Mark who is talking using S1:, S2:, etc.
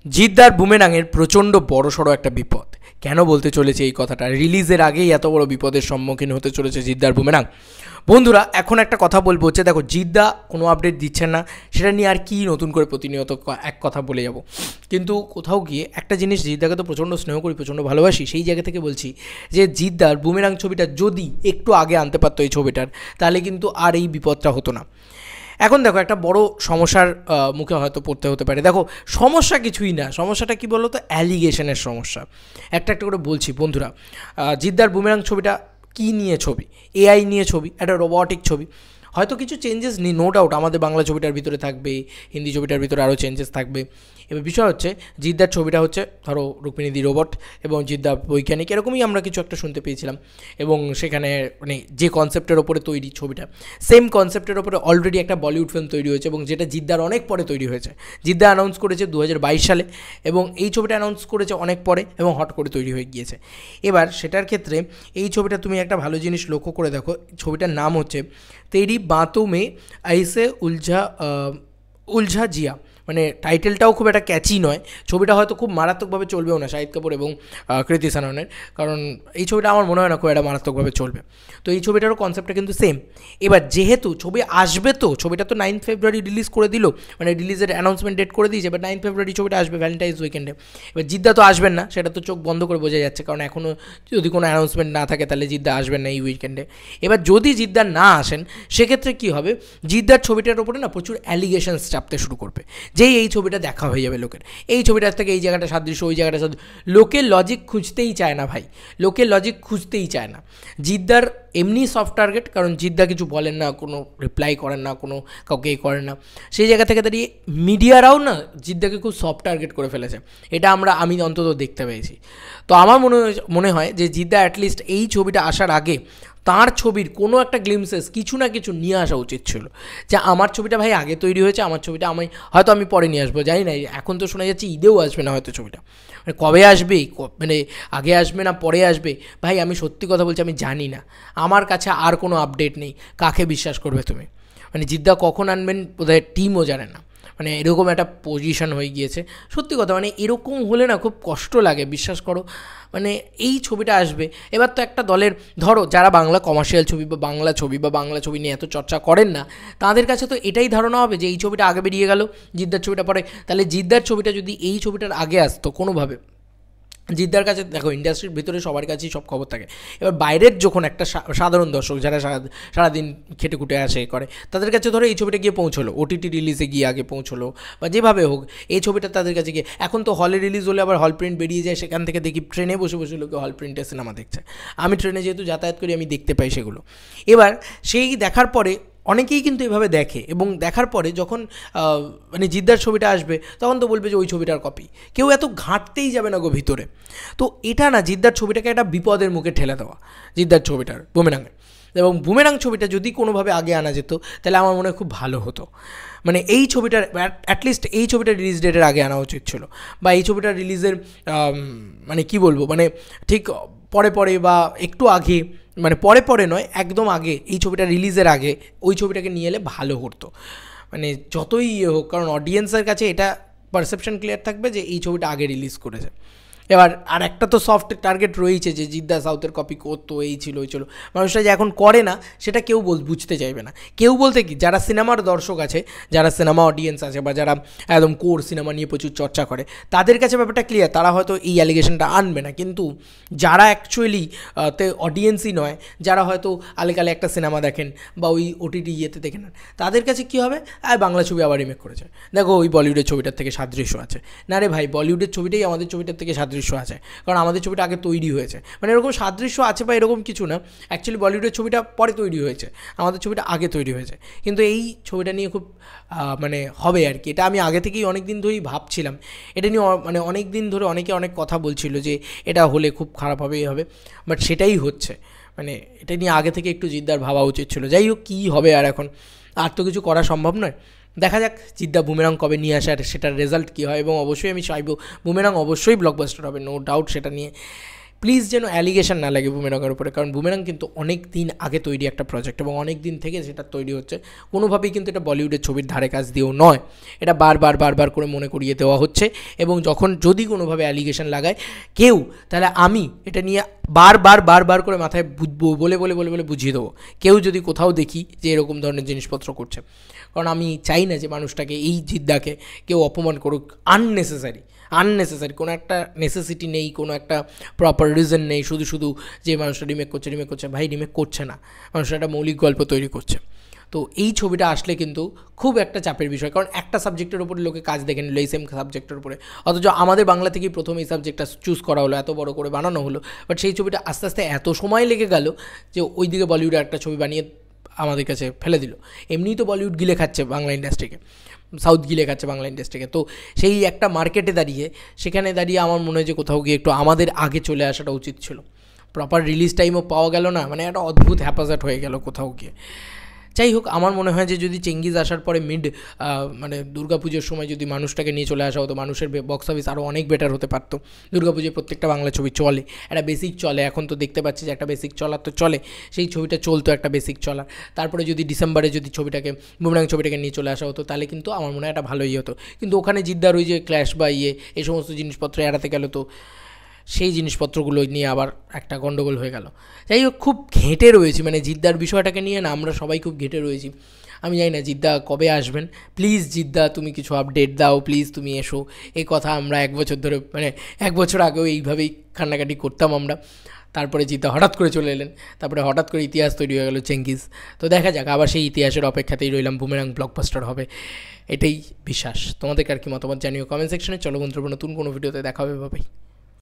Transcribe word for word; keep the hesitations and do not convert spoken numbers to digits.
S1: জিদ্দার বুমেরাংয়ের প্রচণ্ড বড়সড় একটা বিপদ। কেন বলতে চলেছে এই কথাটা? রিলিজের আগেই এত বড় বিপদের সম্মুখীন হতে চলেছে জিদ্দার বুমেরাং। বন্ধুরা, এখন একটা কথা বলবো হচ্ছে, দেখো জিদ্দা কোনো আপডেট দিচ্ছেন না, সেটা নিয়ে আর কি নতুন করে প্রতিনিয়ত এক কথা বলে যাব। কিন্তু কোথাও গিয়ে একটা জিনিস, জিদ্দাকে তো প্রচণ্ড স্নেহ করি, প্রচণ্ড ভালোবাসি, সেই জায়গা থেকে বলছি যে জিদ্দার বুমেরাং ছবিটা যদি একটু আগে আনতে পারতো এই ছবিটার, তাহলে কিন্তু আর এই বিপদটা হতো না। এখন দেখো, একটা বড় সমস্যার মুখে হয়তো পড়তে হতে পারে। দেখো, সমস্যা কিছুই না, সমস্যাটা কী বলো তো? অ্যালিগেশনের সমস্যা। একটা একটা করে বলছি বন্ধুরা। জিদ্দার বুমেরাং ছবিটা কী নিয়ে ছবি? এআই নিয়ে ছবি, একটা রোবটিক ছবি। হয়তো কিছু চেঞ্জেস নেই, নো ডাউট, আমাদের বাংলা ছবিটার ভিতরে থাকবে, হিন্দি ছবিটার ভিতরে আরও চেঞ্জেস থাকবে। এবার বিষয় হচ্ছে, জিদ্দার ছবিটা হচ্ছে ধরো রুক্মিণী রোবট এবং জিদ্দা বৈজ্ঞানিক, এরকমই আমরা কিছু একটা শুনতে পেয়েছিলাম। এবং সেখানে মানে যে কনসেপ্টের ওপরে তৈরি ছবিটা, সেম কনসেপ্টের ওপরে অলরেডি একটা বলিউড ফিল্ম তৈরি হয়েছে, এবং যেটা জিদ্দার অনেক পরে তৈরি হয়েছে। জিদ্দা অ্যানাউন্স করেছে দু হাজার বাইশ সালে, এবং এই ছবিটা অ্যানাউন্স করেছে অনেক পরে এবং হট করে তৈরি হয়ে গিয়েছে। এবার সেটার ক্ষেত্রে এই ছবিটা তুমি একটা ভালো জিনিস লক্ষ্য করে দেখো, ছবিটার নাম হচ্ছে তেরি বাতোঁ মে ऐसे উলঝা উলঝা জিয়া। মানে টাইটেলটাও খুব একটা ক্যাচি নয়। ছবিটা হয়তো খুব মারাত্মকভাবে চলবেও না শাহিদ কাপুর এবং কৃতি সাননের, কারণ এই ছবিটা আমার মনে হয় না খুব একটা মারাত্মকভাবে চলবে। তো এই ছবিটারও কনসেপ্টটা কিন্তু সেম। এবার যেহেতু ছবি আসবে, তো ছবিটা তো নাইন্থ ফেব্রুয়ারি রিলিজ করে দিল, মানে রিলিজের অ্যানাউন্সমেন্ট ডেট করে দিয়েছে। এবার নাইন্থ ফেব্রুয়ারি ছবিটা আসবে ভ্যালেন্টাইন্স উইকেন্ডে। এবার জিদ্দা তো আসবেন না, সেটা তো চোখ বন্ধ করে বোঝা যাচ্ছে, কারণ এখনও যদি কোনো অ্যানাউন্সমেন্ট না থাকে তাহলে জিদ্দা আসবেন না এই উইকেন্ডে। এবার যদি জিদ্দা না আসেন, সেক্ষেত্রে কী হবে? জিদ্দার ছবিটার ওপরে না প্রচুর অ্যালিগেশনস চাপতে শুরু করবে, যেই এই ছবিটা দেখা হয়ে যাবে লোকের, এই ছবিটার থেকে এই জায়গাটা সাদৃশ্য, ওই জায়গাটা সাদৃশ্য। লোকে লজিক খুঁজতেই চায় না ভাই, লোকে লজিক খুঁজতেই চায় না। জিদ্দার এমনি সফট টার্গেট, কারণ জিদ্দা কিছু বলেন না, কোনো রিপ্লাই করেন না, কোনো কাউকে এ করেন না। সেই জায়গা থেকে দাঁড়িয়ে মিডিয়ারাও না জিদ্দাকে খুব সফট টার্গেট করে ফেলেছে, এটা আমরা আমি অন্তত দেখতে পেয়েছি। তো আমার মনে মনে হয় যে জিদ্দা অ্যাটলিস্ট এই ছবিটা আসার আগে তাঁর ছবির কোনো একটা গ্লিমসেস কিছু না কিছু নিয়ে আসা উচিত ছিল, যে আমার ছবিটা ভাই আগে তৈরি হয়েছে, আমার ছবিটা আমি হয়তো আমি পরে নিয়ে আসবো, জানি না। এখন তো শোনা যাচ্ছে ঈদেও আসবে না হয়তো ছবিটা, মানে কবে আসবে, মানে আগে আসবে না পরে আসবে, ভাই আমি সত্যি কথা বলছি, আমি জানি না। আমার কাছে আর কোনো আপডেট নেই, কাকে বিশ্বাস করবে তুমি? মানে জিদ্দা কখন আনবেন বোধহয় টিমও জানে না, মানে এরকম একটা পজিশন হয়ে গিয়েছে। সত্যি কথা, মানে এরকম হলে না খুব কষ্ট লাগে, বিশ্বাস করো। মানে এই ছবিটা আসবে, এবার তো একটা দলের, ধরো যারা বাংলা কমার্শিয়াল ছবি বা বাংলা ছবি বা বাংলা ছবি নিয়ে এত চর্চা করেন না, তাদের কাছে তো এটাই ধারণা হবে যে এই ছবিটা আগে বেরিয়ে গেল, জিদ্দার ছবিটা পরে। তাহলে জিদ্দার ছবিটা যদি এই ছবিটার আগে আসতো কোনোভাবে, জিদ্দার কাছে দেখো ইন্ডাস্ট্রির ভিতরে সবার কাছেই সব খবর থাকে। এবার বাইরের যখন একটা সাধারণ দর্শক যারা সারা সারাদিন খেটে খুটে আসে করে, তাদের কাছে ধরো এই ছবিটা গিয়ে পৌঁছলো, ওটিটি রিলিজে গিয়ে আগে পৌঁছলো বা যেভাবে হোক এই ছবিটা তাদের কাছে গিয়ে, এখন তো হলে রিলিজ হলে আবার হল প্রিন্ট বেরিয়ে যায়, সেখান থেকে দেখি ট্রেনে বসে বসে লোকে হল প্রিন্টে সিনেমা দেখছে। আমি ট্রেনে যেহেতু যাতায়াত করি, আমি দেখতে পাই সেগুলো। এবার সেই দেখার পরে অনেকেই কিন্তু এভাবে দেখে, এবং দেখার পরে যখন মানে জিদ্দার ছবিটা আসবে, তখন তো বলবে যে ওই ছবিটার কপি। কেউ এত ঘাঁটতেই যাবে না গো ভিতরে। তো এটা না জিদ্দার ছবিটাকে একটা বিপদের মুখে ঠেলে দেওয়া, জিদ্দার ছবিটার বুমেরাঙে। এবং বুমেরাং ছবিটা যদি কোনোভাবে আগে আনা যেত, তাহলে আমার মনে হয় খুব ভালো হতো। মানে এই ছবিটার অ্যাটলিস্ট এই ছবিটার রিলিজ ডেটের আগে আনা উচিত ছিল, বা এই ছবিটার রিলিজের মানে কি বলবো, মানে ঠিক পরে পরে বা একটু আগে, মানে পরে পরে নয়, একদম আগে, এই ছবিটা রিলিজের আগে ওই ছবিটাকে নিয়ে এলে ভালো করতো। মানে যতই ইয়ে হোক, কারণ অডিয়েন্সের কাছে এটা পারসেপশন ক্লিয়ার থাকবে যে এই ছবিটা আগে রিলিজ করেছে। এবার আর একটা তো সফট টার্গেট রয়েছে যে জিদ্দা সাউথের কপি করতো, এই ছিল ওই ছিল। মানুষরা যে এখন করে না, সেটা কেউ বল বুঝতে চাইবে না। কেউ বলতে কি, যারা সিনেমার দর্শক আছে, যারা সিনেমা অডিয়েন্স আছে, বা যারা একদম কোর সিনেমা নিয়ে প্রচুর চর্চা করে, তাদের কাছে ব্যাপারটা ক্লিয়ার, তারা হয়তো এই অ্যালিগেশনটা আনবে না। কিন্তু যারা অ্যাকচুয়ালি তে অডিয়েন্সই নয়, যারা হয়তো আলেকালে একটা সিনেমা দেখেন বা ওই ওটিটি ইয়েতে দেখেন, তাদের কাছে কী হবে, আর বাংলা ছবি আবার রিমেক করেছে, দেখো ওই বলিউডের ছবিটার থেকে সাদৃশ্য আছে। না রে ভাই, বলিউডের ছবিটাই আমাদের ছবিটার থেকে সাদৃশ্য আছে, কারণ আমাদের ছবিটা আগে তৈরি হয়েছে। মানে এরকম সাদৃশ্য আছে বা এরকম কিছু না, অ্যাকচুয়ালি বলিউডের ছবিটা পরে তৈরি হয়েছে, আমাদের ছবিটা আগে তৈরি হয়েছে। কিন্তু এই ছবিটা নিয়ে খুব মানে হবে আর কি, এটা আমি আগে থেকেই অনেক দিন ধরেই ভাবছিলাম। এটা নিয়ে মানে অনেক দিন ধরে অনেকে অনেক কথা বলছিল যে এটা হলে খুব খারাপ হবেই হবে, বাট সেটাই হচ্ছে। মানে এটা নিয়ে আগে থেকে একটু জিদ্দার ভাবা উচিত ছিল। যাই হোক, কী হবে আর, এখন আর তো কিছু করা সম্ভব নয়। দেখা যাক জিদ্দা বুমেরাং কবে নিয়ে আসে আর সেটার রেজাল্ট কী হয়। এবং অবশ্যই আমি চাইবো বুমেরাং অবশ্যই ব্লকবাস্টার হবে, নো ডাউট, সেটা নিয়ে প্লিজ যেন অ্যালিগেশন না লাগে বুমেরাংয়ের উপরে, কারণ বুমেরাং কিন্তু অনেক দিন আগে তৈরি একটা প্রজেক্ট এবং অনেক দিন থেকে সেটা তৈরি হচ্ছে, কোনোভাবেই কিন্তু এটা বলিউডের ছবির ধারে কাজ দিয়েও নয়, এটা বারবার বারবার করে মনে করিয়ে দেওয়া হচ্ছে। এবং যখন যদি কোনোভাবে অ্যালিগেশন লাগায় কেউ, তাহলে আমি এটা নিয়ে বারবার বারবার করে মাথায় বলে বলে বলে বলে বুঝিয়ে দেবো, কেউ যদি কোথাও দেখি যে এরকম ধরনের জিনিসপত্র করছে। কারণ আমি চাই না যে মানুষটাকে, এই জিদ্দাকে কেউ অপমান করুক আননেসেসারি আননেসেসারি কোনো একটা নেসেসিটি নেই, কোনো একটা প্রপার রিজন নেই, শুধু শুধু যে মানুষটা রিমেক করছে রিমেক করছে ভাই রিমেক করছে না, মানুষটা একটা মৌলিক গল্প তৈরি করছে। তো এই ছবিটা আসলে কিন্তু খুব একটা চাপের বিষয়, কারণ একটা সাবজেক্টের উপরে লোকে কাজ দেখে নিল, এই সেম সাবজেক্টের উপরে, অথচ আমাদের বাংলা থেকেই প্রথম এই সাবজেক্টটা চুজ করা হলো, এত বড় করে বানানো হলো, বাট সেই ছবিটা আস্তে আস্তে এত সময় লেগে গেল যে ওই দিকে বলিউডে একটা ছবি বানিয়ে আমাদের কাছে ফেলে দিল। এমনিই তো বলিউড গিলে খাচ্ছে বাংলা ইন্ডাস্ট্রিকে, সাউথ গিলে খাচ্ছে বাংলা ইন্ডাস্ট্রিকে, তো সেই একটা মার্কেটে দাঁড়িয়ে সেখানে দাঁড়িয়ে আমার মনে হয় যে কোথাও গিয়ে একটু আমাদের আগে চলে আসাটা উচিত ছিল। প্রপার রিলিজ টাইমও পাওয়া গেল না, মানে একটা অদ্ভুত হ্যাপাজাট হয়ে গেল কোথাও গিয়ে। যাই হোক, আমার মনে হয় যে যদি চেঙ্গিজ আসার পরে মিড মানে দুর্গাপুজোর সময় যদি মানুষটাকে নিয়ে চলে আসা হতো, মানুষের বক্স অফিস আরও অনেক বেটার হতে পারতো। দুর্গাপুজোয় প্রত্যেকটা বাংলা ছবি চলে, একটা বেসিক চলে, এখন তো দেখতে পাচ্ছি যে একটা বেসিক চলার তো চলে, সেই ছবিটা চলতো একটা বেসিক চলার। তারপরে যদি ডিসেম্বরে যদি ছবিটাকে বুমরাং ছবিটাকে নিয়ে চলে আসা হতো, তাহলে কিন্তু আমার মনে হয় একটা ভালোই হতো। কিন্তু ওখানে জিদ্দার ওই যে ক্ল্যাশ বা ইয়ে এই সমস্ত জিনিসপত্র এড়াতে গেল, তো সেই জিনিসপত্রগুলো নিয়ে আবার একটা গণ্ডগোল হয়ে গেল। যাই হোক, খুব ঘেঁটে রয়েছি, মানে জিদ্দার বিষয়টাকে নিয়ে না আমরা সবাই খুব ঘেঁটে রয়েছি। আমি জানি না জিদ্দা কবে আসবেন, প্লিজ জিদ্দা তুমি কিছু আপডেট দাও, প্লিজ তুমি এসো। এই কথা আমরা এক বছর ধরে, মানে এক বছর আগেও এইভাবেই কান্নাকাটি করতাম আমরা। তারপরে জিদ্দা হঠাৎ করে চলে এলেন, তারপরে হঠাৎ করে ইতিহাস তৈরি হয়ে গেল চেঙ্গিজ। তো দেখা যাক, আবার সেই ইতিহাসের অপেক্ষাতেই রইলাম, বুমেরাং ব্লকবাস্টার হবে এটাই বিশ্বাস। তোমাদেরকে আর কি মতামত জানিও কমেন্ট সেকশনে। চলো বন্ধুরা, নতুন কোনো ভিডিওতে দেখা হবে, ভাবেই।